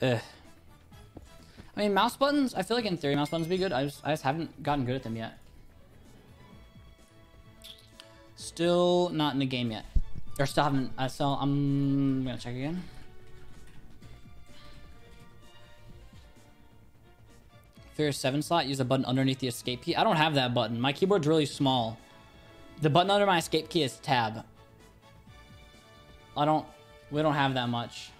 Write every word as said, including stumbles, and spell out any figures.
Ugh. I mean, mouse buttons, I feel like in theory mouse buttons would be good. I just, I just haven't gotten good at them yet. Still not in the game yet. Or still haven't, I still, I'm gonna check again. Fear seven slot, use a button underneath the escape key. I don't have that button. My keyboard's really small. The button under my escape key is tab. I don't, we don't have that much.